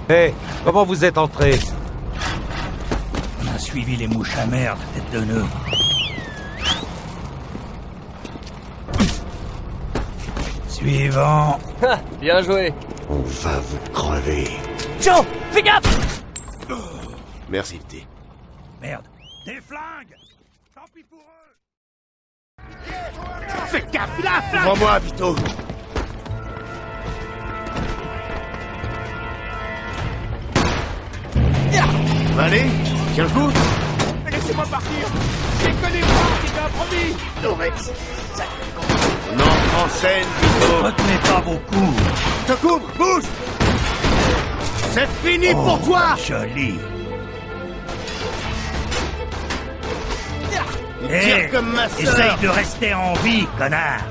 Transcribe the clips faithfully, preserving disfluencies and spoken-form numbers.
Hé, hey, comment vous êtes entré? On a suivi les mouches à merde, tête de nœud. Suivant. Ha, bien joué. On va vous crever. Joe, fais gaffe! Merci, petit. Merde. Des flingues! Tant pis pour eux! Faites gaffe, il a un flingue! Prends-moi, Vito. Allez, tiens le coup. Laissez-moi partir. Je les connais pas, c'est un promis. Dorex, on entre en scène, Vito. Retenez pas beaucoup. Te couvre, bouge. C'est fini Oh, pour toi. Joli. Il Hé, tire comme ma sœur. essaye de rester en vie, connard.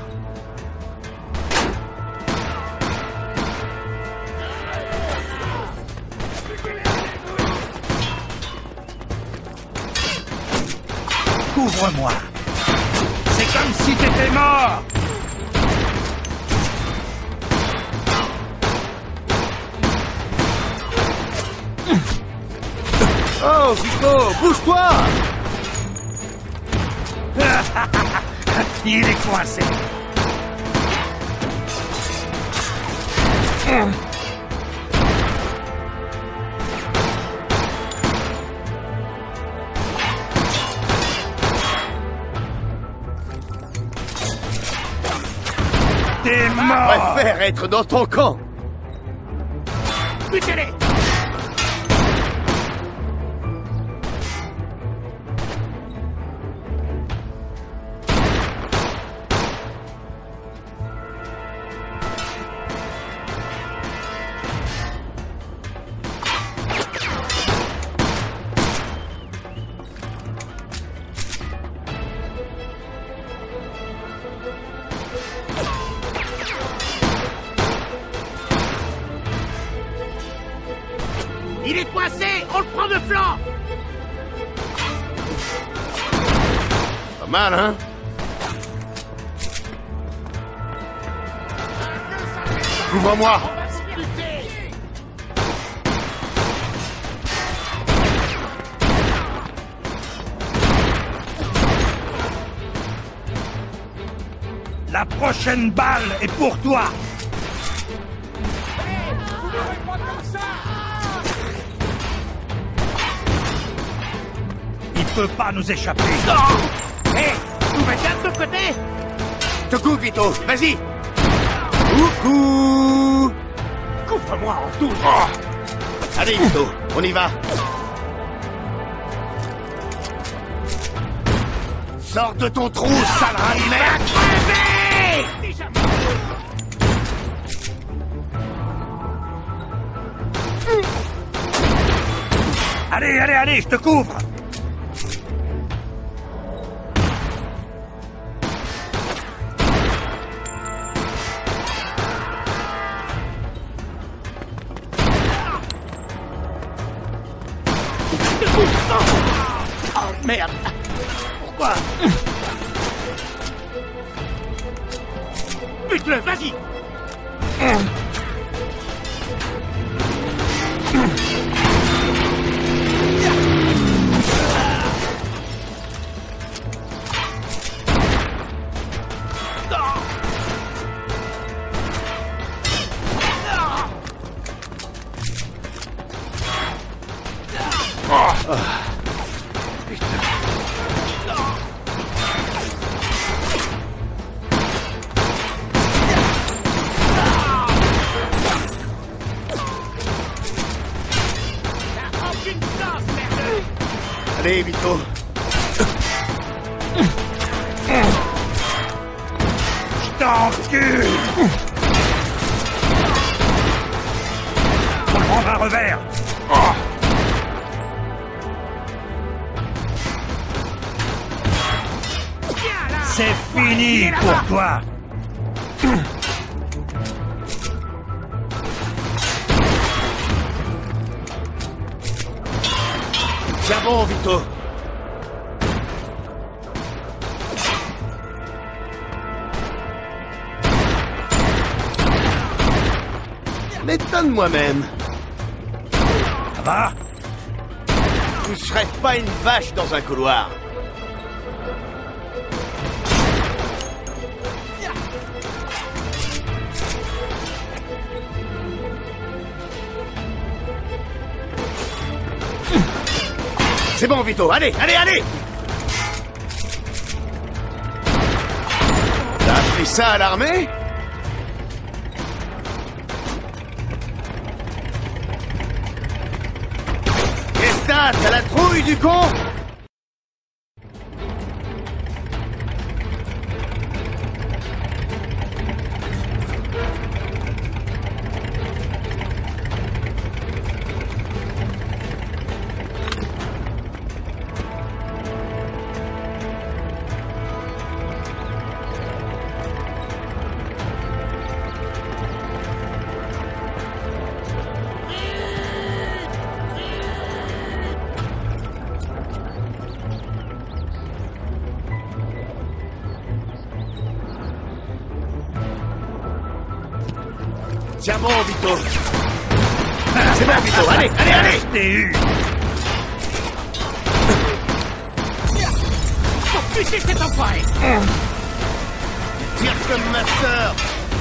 Couvre-moi. C'est comme si t'étais mort. Oh, Vito, bouge-toi. Il est coincé. T'es mort. Je préfère être dans ton camp. Butez-les. Il est coincé. On le prend de flanc. Pas mal, hein? Couvre-moi. On va se buter. La prochaine balle est pour toi. Vous m'aurez pas comme ça. Il peut pas nous échapper. Hé, vous mettez de l'autre côté. Te couvre, Vito. Vas-y. Coucou. Couvre-moi en douce. Allez, Vito, on y va. Sors de ton trou, sale rat de merde. Déjà. Allez, allez, allez, je te couvre. Oh merde. Pourquoi? Bute-le, vas-y. Allez, Vito. Je t'encule. Faut prendre un revers. C'est fini pour toi. Tiens bon, Vito. M'étonne moi-même. Ça va? Vous serez pas une vache dans un couloir. C'est bon, Vito, allez, allez, allez! T'as appris ça à l'armée? Qu'est-ce que t'as? T'as la trouille du con? Tiens bon, Vito. Ah, c'est bon, Vito. Allez, allez, allez. Je t'ai eu. Faut buter cet enfoiré. Tire comme ma sœur.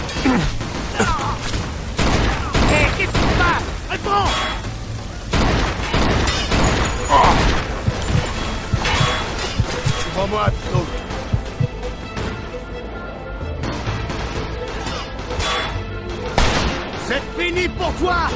Hé, qu'est-ce qui se passe? Réponds. Prends-moi, Vito. C'est fini pour toi!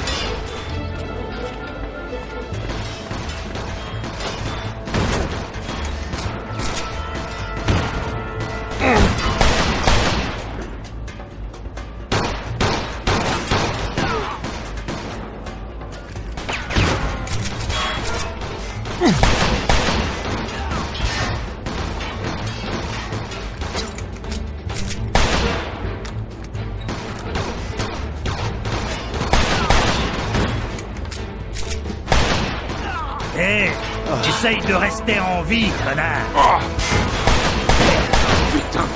Hé, essaye de rester en vie, connard. Oh. Putain.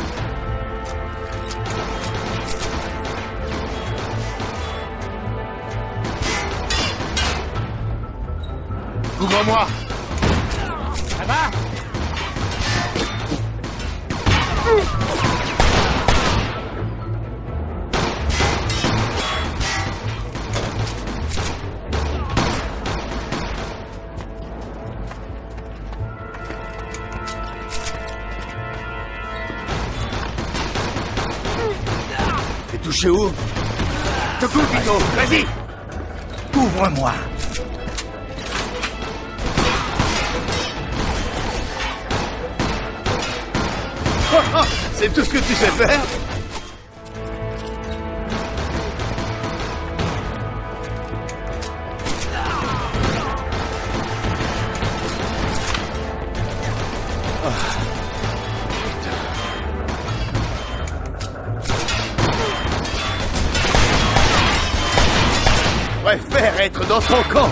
Couvre-moi. Ça va? T'es touché où? Te coupe, Vito. Vas-y. Couvre-moi. Oh, oh, c'est tout ce que tu sais faire? Je préfère être dans ton camp.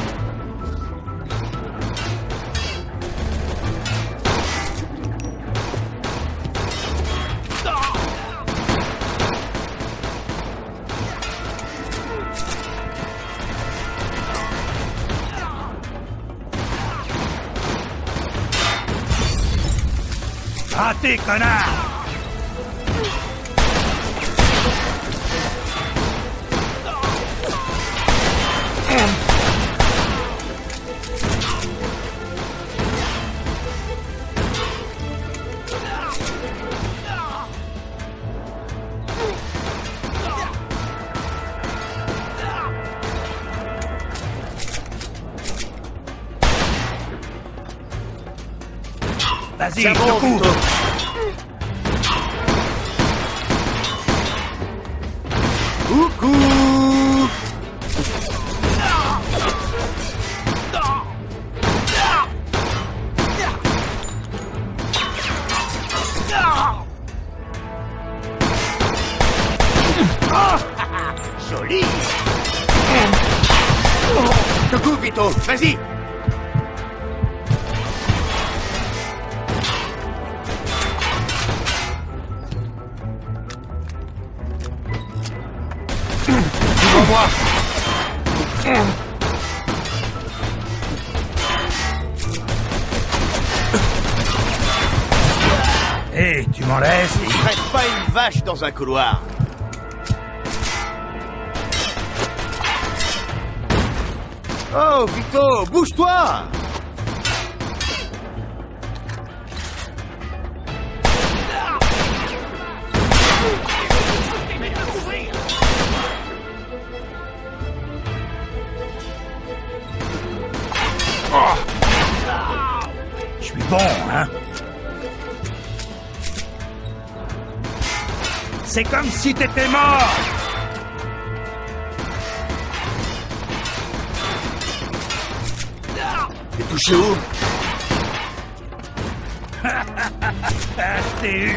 Raté, connard. Vas-y, C'est je bon, te couvre. Vito. Coucou. Joli. Te coupe, Vito. Vas-y. Couvre-moi. Tu m'en laisses et... Traite pas une vache dans un couloir. Oh, Vito, bouge-toi! Je suis bon, hein? C'est comme si t'étais mort. T'es touché où? Ah, je t'ai eu.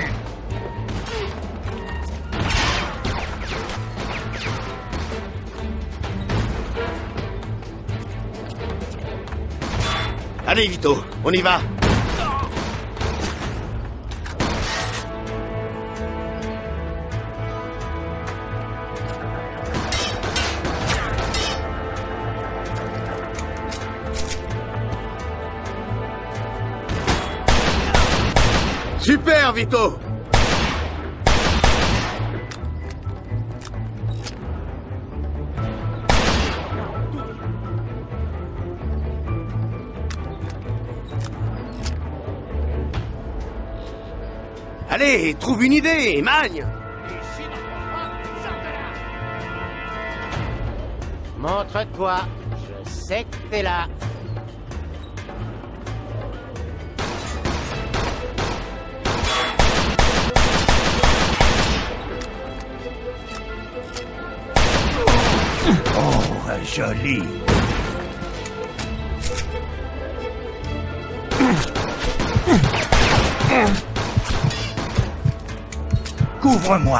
Allez, Vito, on y va. Super, Vito! Allez, trouve une idée, magne! Montre-toi, je sais que t'es là. Oh, joli. Couvre-moi.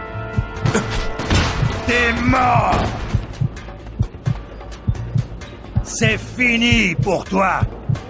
T'es mort. C'est fini pour toi.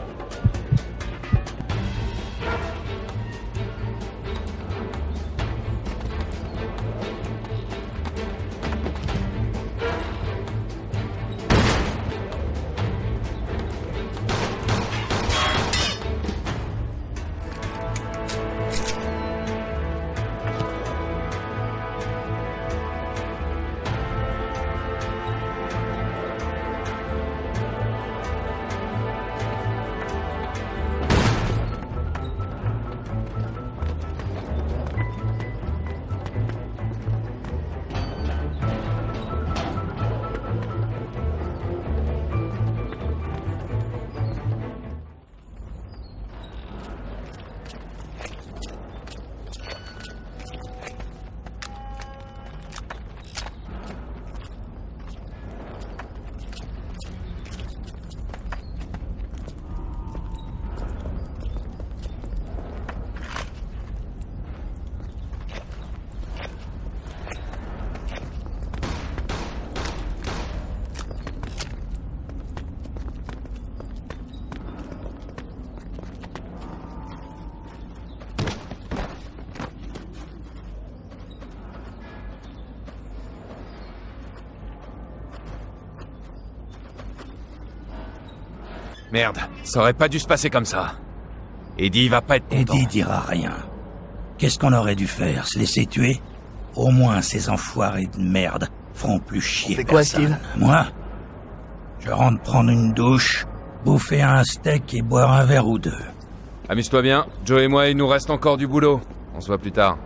Merde, ça aurait pas dû se passer comme ça. Eddie va pas être content. Eddie dira rien. Qu'est-ce qu'on aurait dû faire? Se laisser tuer? Au moins ces enfoirés de merde feront plus chier C'est quoi, personne. Steve? Moi? Je rentre prendre une douche, bouffer un steak et boire un verre ou deux. Amuse-toi bien, Joe et moi, il nous reste encore du boulot. On se voit plus tard.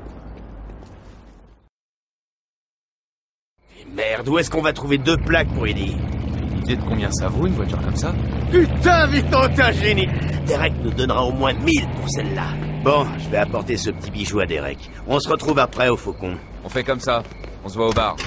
Merde, où est-ce qu'on va trouver deux plaques pour Eddie? Idée de combien ça vaut, une voiture comme ça? Putain, Vito, t'es un génie! Derek nous donnera au moins mille pour celle-là. Bon, je vais apporter ce petit bijou à Derek. On se retrouve après au Faucon. On fait comme ça. On se voit au bar.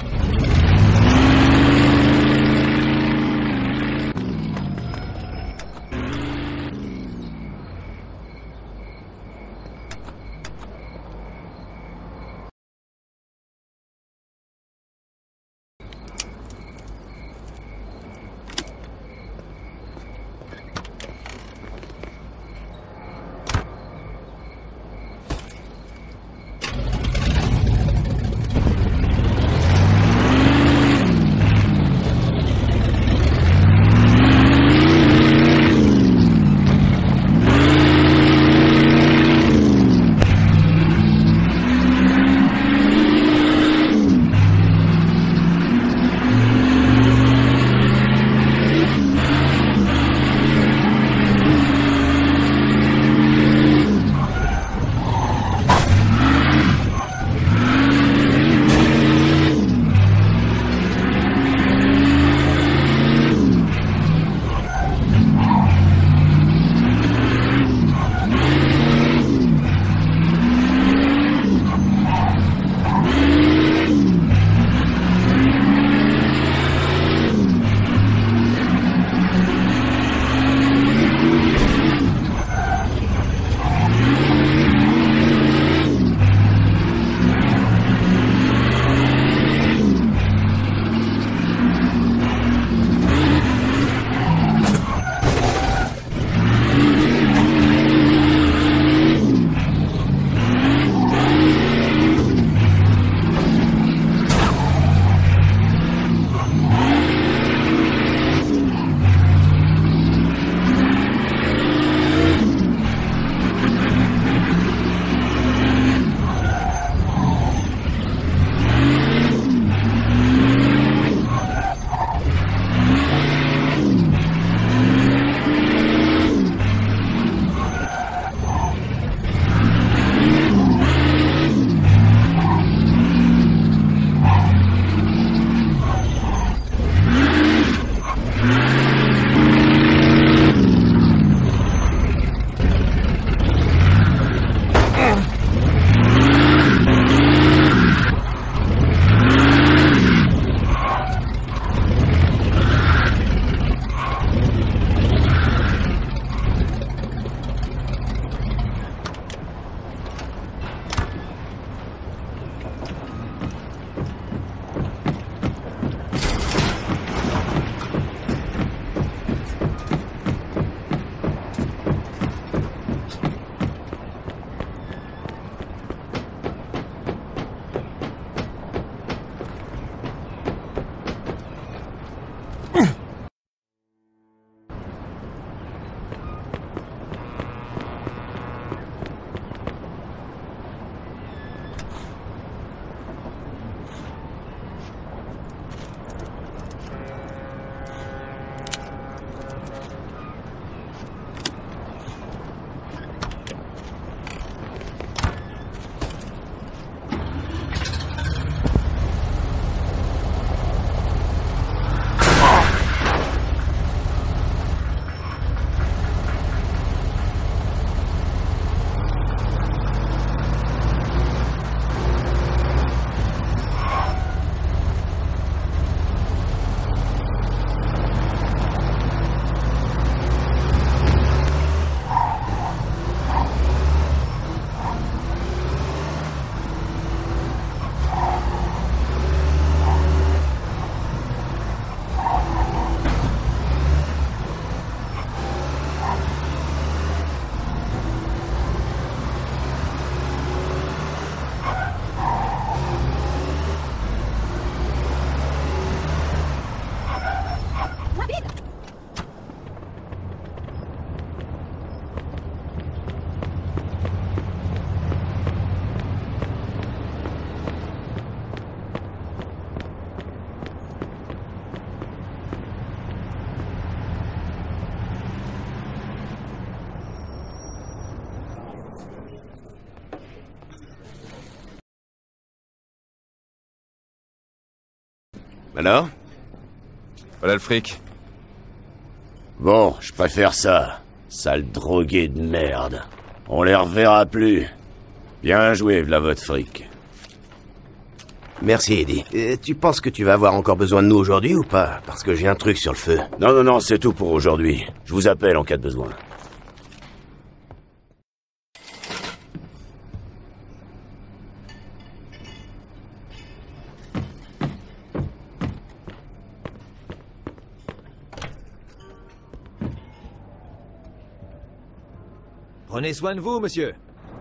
Alors? Voilà le fric. Bon, je préfère ça. Sale drogué de merde. On les reverra plus. Bien joué, v'là votre fric. Merci, Eddie. Euh, tu penses que tu vas avoir encore besoin de nous aujourd'hui ou pas? Parce que j'ai un truc sur le feu. Non, non, non, c'est tout pour aujourd'hui. Je vous appelle en cas de besoin. Prenez soin de vous, monsieur.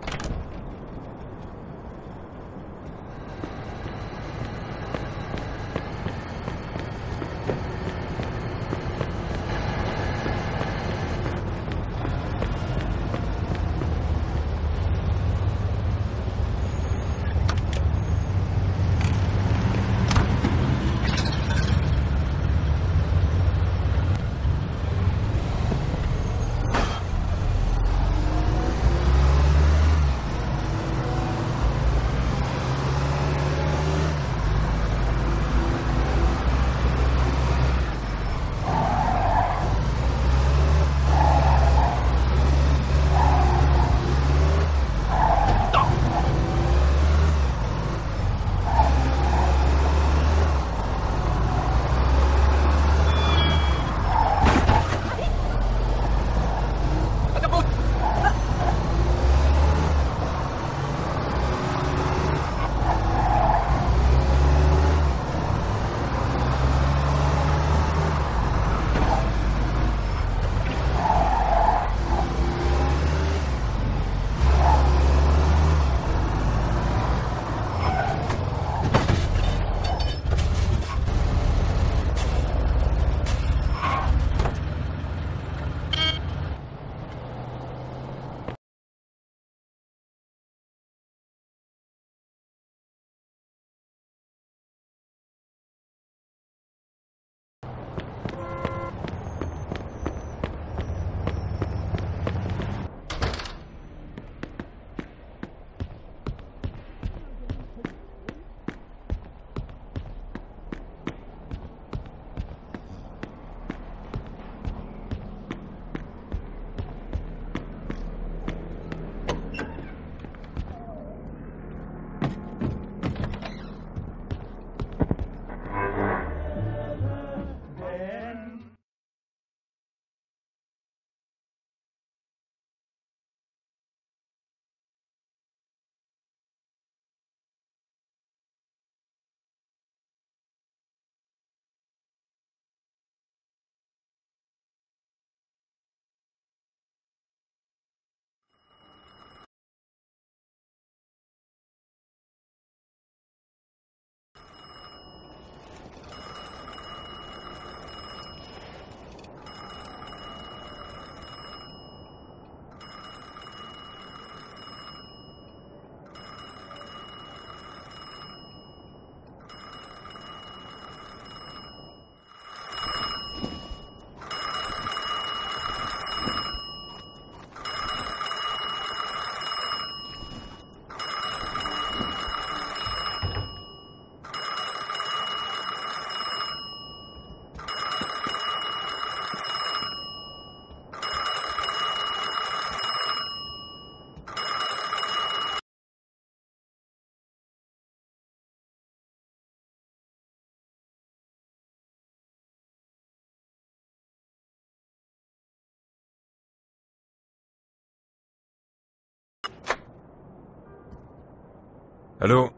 Allô?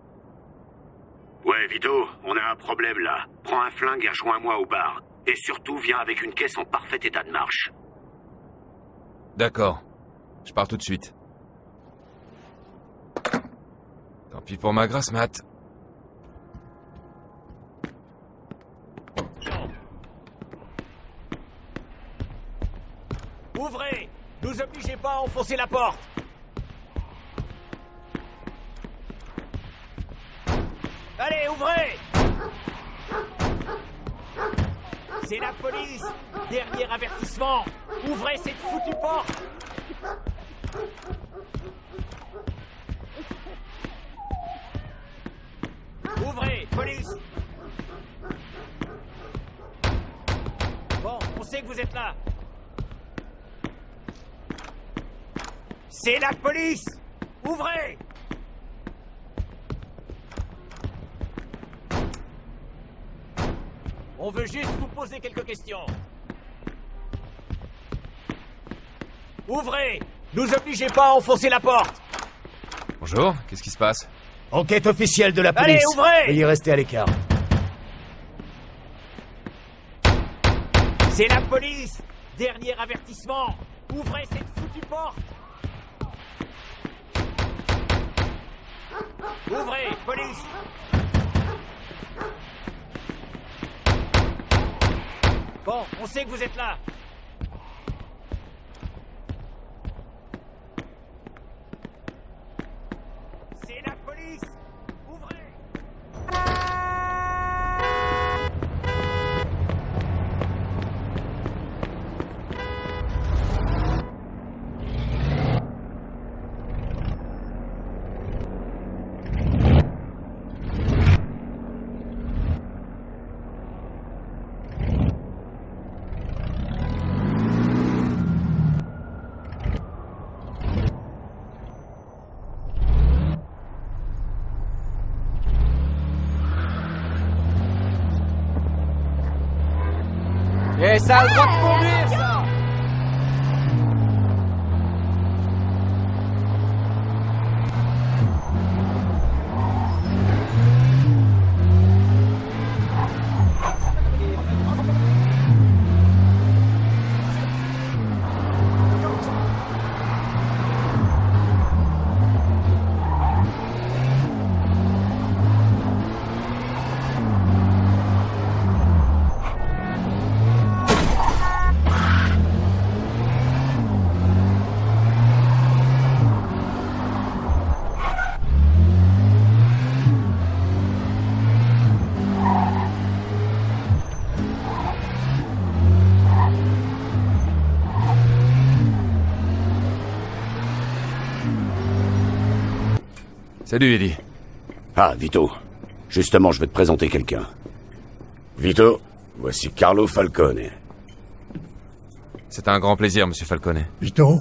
Ouais, Vito, on a un problème là. Prends un flingue et rejoins-moi au bar. Et surtout, viens avec une caisse en parfait état de marche. D'accord. Je pars tout de suite. Tant pis pour ma grasse mat. Ouvrez! Nous obligez pas à enfoncer la porte! Allez, ouvrez! C'est la police! Dernier avertissement! Ouvrez cette foutue porte! Ouvrez, police! sait que vous êtes là. C'est la police! Ouvrez! On veut juste vous poser quelques questions. Ouvrez! Nous obligez pas à enfoncer la porte! Bonjour, qu'est-ce qui se passe? Enquête officielle de la police. Allez, ouvrez! Veuillez rester à l'écart. C'est la police! Dernier avertissement! Ouvrez cette foutue porte! Ouvrez, police! Bon, on sait que vous êtes là. C'est la police! Ouvrez! Et ça a le droit de conduire, ça! Salut, Eddie. Ah, Vito. Justement, je vais te présenter quelqu'un. Vito, voici Carlo Falcone. C'est un grand plaisir, monsieur Falcone. Vito?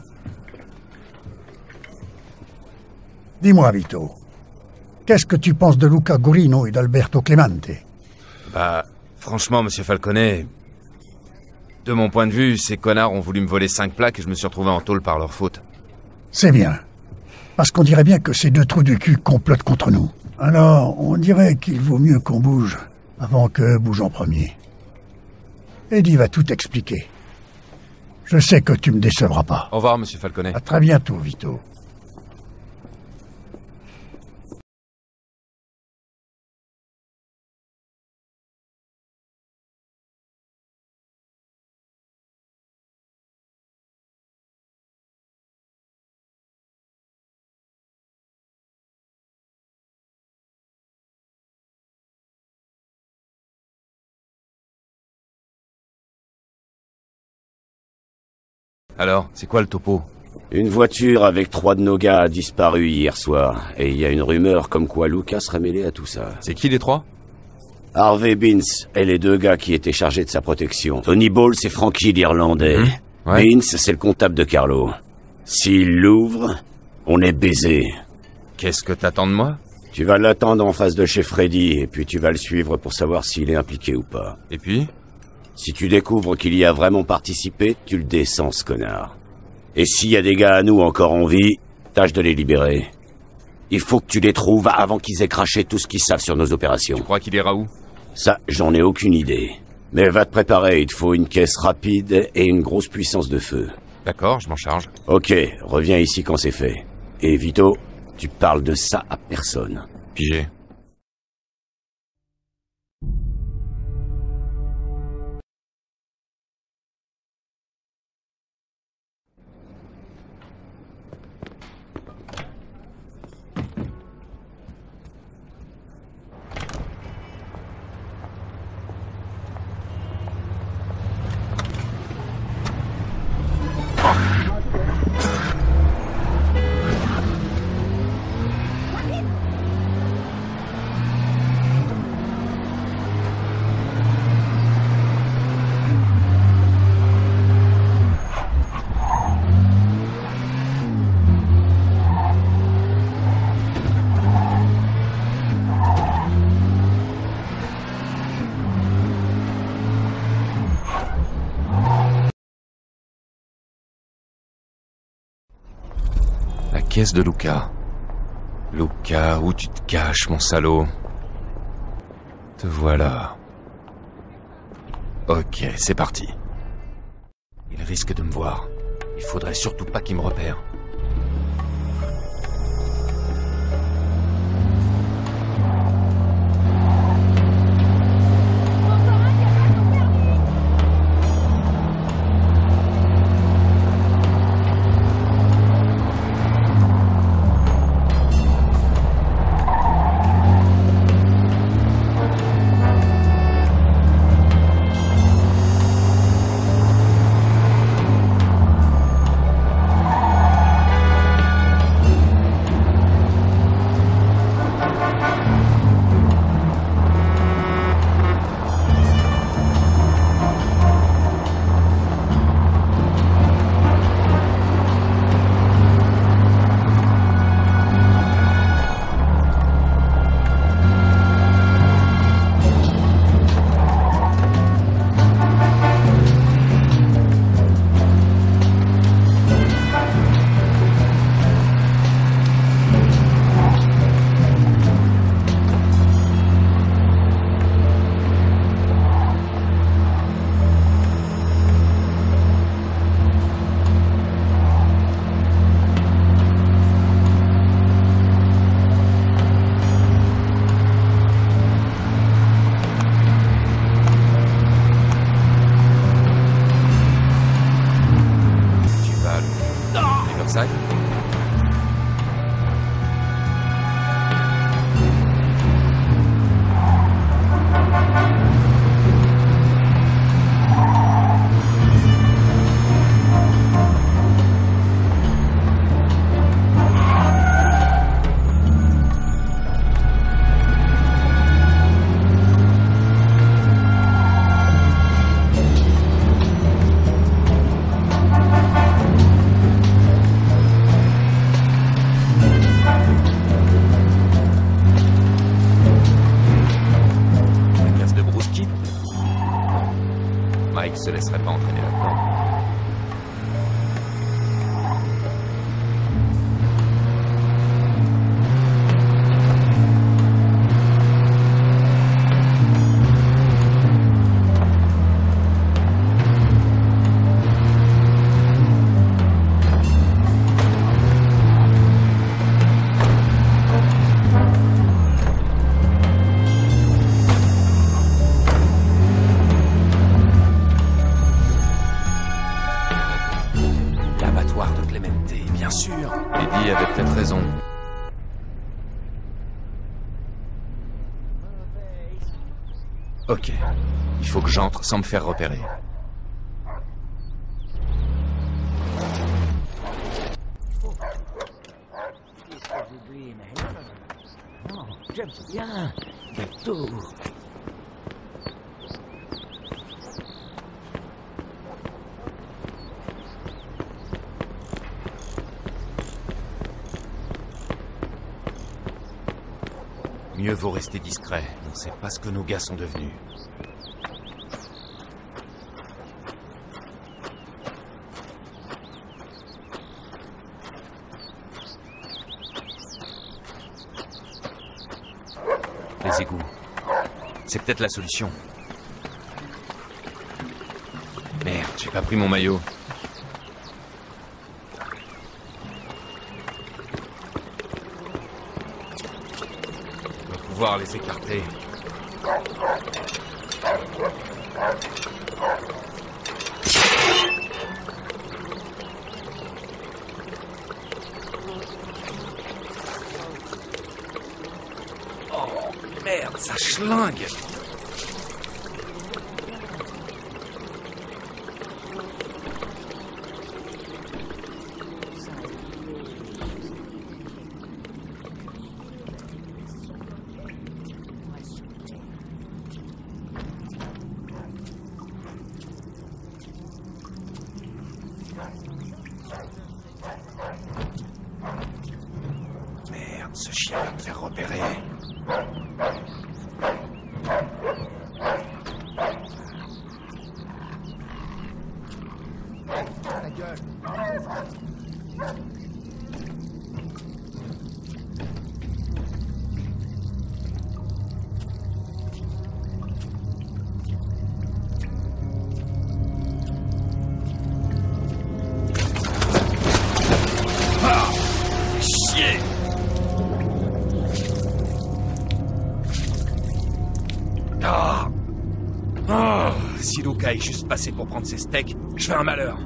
Dis-moi, Vito. Qu'est-ce que tu penses de Luca Gurino et d'Alberto Clemente? Bah, franchement, monsieur Falcone... De mon point de vue, ces connards ont voulu me voler cinq plaques et je me suis retrouvé en tôle par leur faute. C'est bien. Parce qu'on dirait bien que ces deux trous du cul complotent contre nous. Alors, on dirait qu'il vaut mieux qu'on bouge, avant qu'eux bougent en premier. Eddie va tout expliquer. Je sais que tu me décevras pas. Au revoir, monsieur Falcone. À très bientôt, Vito. Alors, c'est quoi le topo? Une voiture avec trois de nos gars a disparu hier soir, et il y a une rumeur comme quoi Luca serait mêlé à tout ça. C'est qui les trois? Harvey Beans et les deux gars qui étaient chargés de sa protection. Tony Ball, c'est Frankie l'Irlandais. Mmh. Ouais. Beans, c'est le comptable de Carlo. S'il l'ouvre, on est baisé. Qu'est-ce que t'attends de moi? Tu vas l'attendre en face de chez Freddy, et puis tu vas le suivre pour savoir s'il est impliqué ou pas. Et puis? Si tu découvres qu'il y a vraiment participé, tu le descends, ce connard. Et s'il y a des gars à nous encore en vie, tâche de les libérer. Il faut que tu les trouves avant qu'ils aient craché tout ce qu'ils savent sur nos opérations. Tu crois qu'il ira où? Ça, j'en ai aucune idée. Mais va te préparer, il te faut une caisse rapide et une grosse puissance de feu. D'accord, je m'en charge. Ok, reviens ici quand c'est fait. Et Vito, tu parles de ça à personne. Pigé. caisse de Luca. Luca, où tu te caches, mon salaud? Te voilà. Ok, c'est parti. Il risque de me voir. Il faudrait surtout pas qu'il me repère. Mike se laisserait pas entraîner là-dedans. Bien sûr, Eddie avait peut-être raison. Ok, il faut que j'entre sans me faire repérer. J'aime bien, gâteau. Mieux vaut rester discret, on sait pas ce que nos gars sont devenus. Les égouts. C'est peut-être la solution. Merde, j'ai pas pris mon maillot. Pouvoir les écarter. Oh merde, ça schlingue. Merde, ce chien va me faire repérer. Ta gueule. Oh, si Luca est juste passé pour prendre ses steaks, je fais un malheur.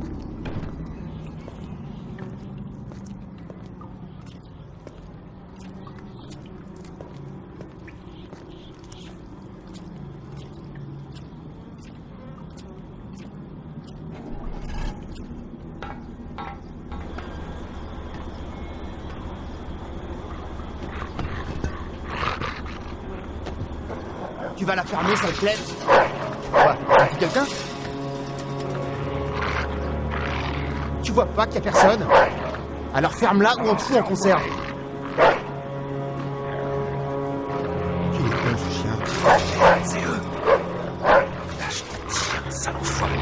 Tu vas la fermer, ça te plaît? Quoi? T'as vu quelqu'un? Tu vois pas qu'il y a personne? Alors ferme-la ou on te fout en conserve. Qu'il est con ce chien. C'est eux. Lâche ton chien, sale enfoiré.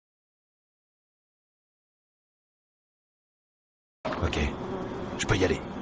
Ok, je peux y aller.